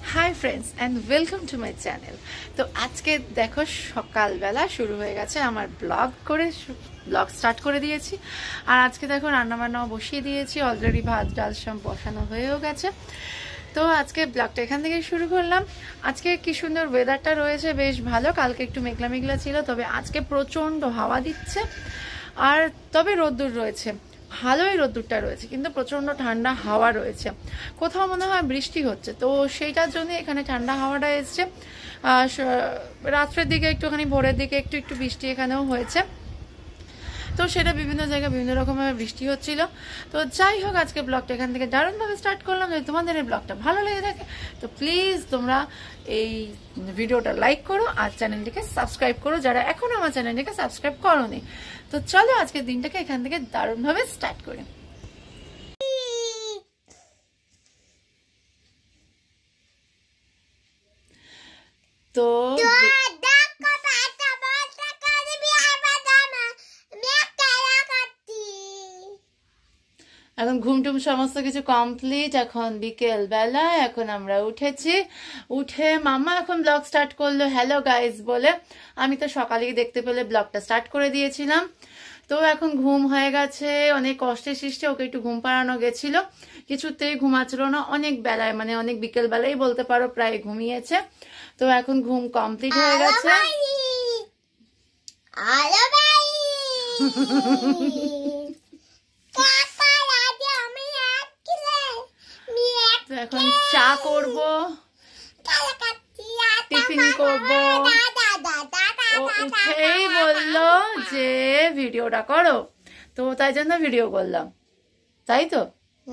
High friends and welcome to my channel. তো আজকে দেখো সকালবেলা শুরু হয়ে গেছে, আমার ব্লগ স্টার্ট করে দিয়েছি। আর আজকে দেখো রান্নাবান্নাও বসিয়ে দিয়েছি, অলরেডি ভাত ডাল সব বসানো হয়েও গেছে। তো আজকে ব্লগটা এখান থেকে শুরু করলাম। আজকে কি সুন্দর ওয়েদারটা রয়েছে, বেশ ভালো। কালকে একটু মেঘলা মেঘলা ছিল, তবে আজকে প্রচণ্ড হাওয়া দিচ্ছে। আর তবে রোদ্দুর রয়েছে, ভালোই রোদ্দুরটা রয়েছে, কিন্তু প্রচণ্ড ঠান্ডা হাওয়া রয়েছে। কোথাও মনে হয় বৃষ্টি হচ্ছে, তো সেইটার জন্য এখানে ঠান্ডা হাওয়াটা এসছে। রাত্রের দিকে একটুখানি, ভোরের দিকে একটু একটু বৃষ্টি এখানেও হয়েছে। তো সেটা বিভিন্ন জায়গায় বিভিন্ন রকমের বৃষ্টি হচ্ছিল। তো যাই হোক, আজকে ব্লগটা এখান থেকে দারুণভাবে স্টার্ট করলাম। যদি তোমাদের এই ব্লগটা ভালো লেগে থাকে তো প্লিজ তোমরা এই ভিডিওটা লাইক করো আর চ্যানেলটিকে সাবস্ক্রাইব করো, যারা এখনো আমার চ্যানেলটিকে সাবস্ক্রাইব করোনি। তো চলো আজকের দিনটাকে এখান থেকে দারুণভাবে স্টার্ট করি। তো এখন ঘুমটুম সমস্ত কিছু কমপ্লিট। এখন বিকেল বেলা, এখন আমরা উঠেছি। উঠে মামা এখন ব্লগ স্টার্ট করলো হ্যালো গাইজ বলে। আমি তো সকালেই দেখতে পেলে ব্লগটা স্টার্ট করে দিয়েছিলাম। তো এখন ঘুম হয়ে গেছে, অনেক কষ্টে সৃষ্টে ওকে একটু ঘুম পাড়ানো গেছিল, কিছুতেই ঘুমাচ্ছিল না। অনেক বেলায়, মানে অনেক বিকেল বেলায় বলতে পারো, প্রায় ঘুমিয়েছে। তো এখন ঘুম কমপ্লিট হয়ে গেছে। এখন চা করব, টিফিন করব। ও উঠেই বললো যে ভিডিওটা করো, তো তাই জন্য ভিডিও করলাম, তাই তো।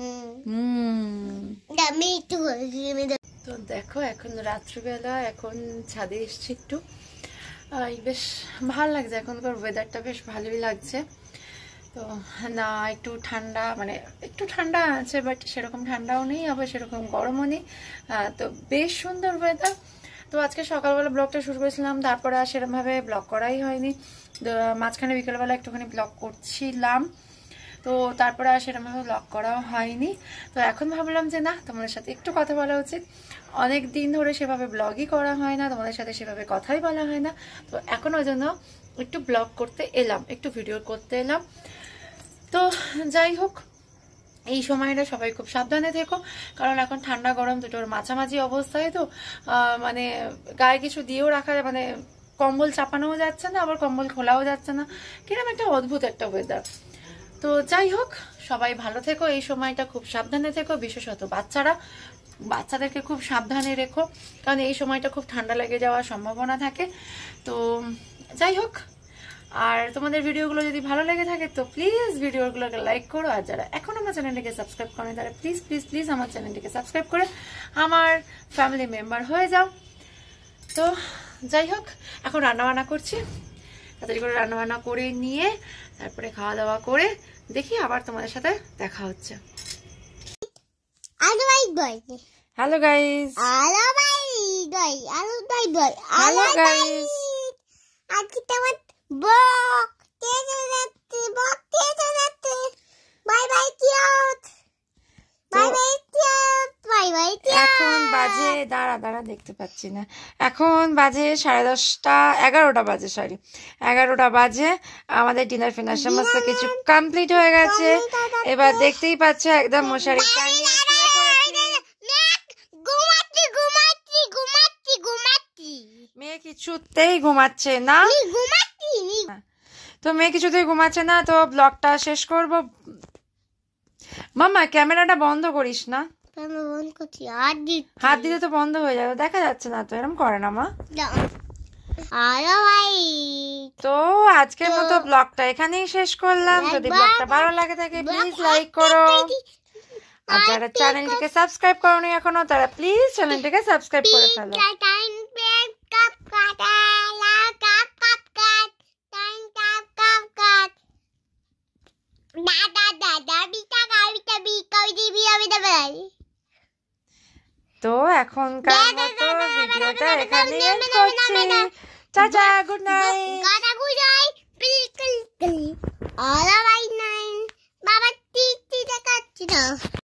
তো দেখো এখন রাত্রিবেলা, এখন ছাদে এসছি একটু। বেশ ভালো লাগছে, এখনকার ওয়েদারটা বেশ ভালোই লাগছে। তো না একটু ঠান্ডা, মানে একটু ঠান্ডা আছে, বাট সেরকম ঠান্ডাও নেই, আবার সেরকম গরমও নেই। তো বেশ সুন্দর ওয়েদার। তো আজকে সকালবেলা ব্লগটা শুরু করেছিলাম, তারপরে আর সেরকমভাবে ব্লগ করাই হয়নি। মাঝখানে বিকেলবেলা একটুখানি ব্লগ করছিলাম, তো তারপরে আর সেরকমভাবে ব্লগ করাও হয়নি। তো এখন ভাবলাম যে না, তোমাদের সাথে একটু কথা বলা উচিত। অনেক দিন ধরে সেভাবে ব্লগই করা হয় না, তোমাদের সাথে সেভাবে কথাই বলা হয় না। তো এখন ওই জন্য একটু ব্লগ করতে এলাম, একটু ভিডিও করতে এলাম। তো যাই হোক, এই সময়টা সবাই খুব সাবধানে থেকো, কারণ এখন ঠান্ডা গরম দুটোর মাঝামাঝি অবস্থায়। তো মানে গায়ে কিছু দিয়েও রাখা, মানে কম্বল চাপানোও যাচ্ছে না, আবার কম্বল খোলাও যাচ্ছে না, কিরকম একটা অদ্ভুত একটা ওয়েদার। তো যাই হোক, সবাই ভালো থেকো, এই সময়টা খুব সাবধানে থেকো, বিশেষত বাচ্চাদেরকে খুব সাবধানে রেখো, কারণ এই সময়টা খুব ঠান্ডা লেগে যাওয়ার সম্ভাবনা থাকে। তো যাই হোক, আর তোমাদের ভিডিওগুলো যদি ভালো লেগে থাকে তো প্লিজ ভিডিওগুলোকে লাইক করো, আর যারা এখন আমার চ্যানেলটিকে সাবস্ক্রাইব করেন তারা প্লিজ প্লিজ প্লিজ আমার চ্যানেলটিকে সাবস্ক্রাইব করে আমার ফ্যামিলি মেম্বার হয়ে যাও। তো যাই হোক, এখন রান্নাবান্না করছি, তাড়াতাড়ি করে রান্নাবান্না করে নিয়ে তারপরে খাওয়া দাওয়া করে দেখি আবার তোমাদের সাথে দেখা হচ্ছে। হ্যালো গাইস, হ্যালো গাইস, এখন বাজে দাঁড়া দেখতে পাচ্ছি না, এখন বাজে 10:30, 11টা বাজে, 11টা বাজে। আমাদের ডিনার ফিনার সমস্ত কিছু কমপ্লিট হয়ে গেছে। এবার দেখতেই পাচ্ছ একদম মশারি টাঙিয়ে মেয়ে কিছুতেই ঘুমাচ্ছে না, তো মেয়ে কিছুতেই ঘুমাচ্ছে না। তো ব্লগটা শেষ করব। মামা ক্যামেরাটা বন্ধ করিস না, হাত দিতে তো বন্ধ হয়ে যাবে, দেখা যাচ্ছে না তো, এরকম করে না মা। তো আজকের মতো ব্লগটা এখানেই শেষ করলাম। যদি ব্লগটা ভালো লাগে থাকে প্লিজ লাইক করো, আর যারা চ্যানেলটিকে সাবস্ক্রাইব করোনি এখনো তারা প্লিজ চ্যানেলটিকে সাবস্ক্রাইব করে ফেলো। তো এখনকার মতো ভিডিওটা এখানে এন্ড করছি। Tata, good night.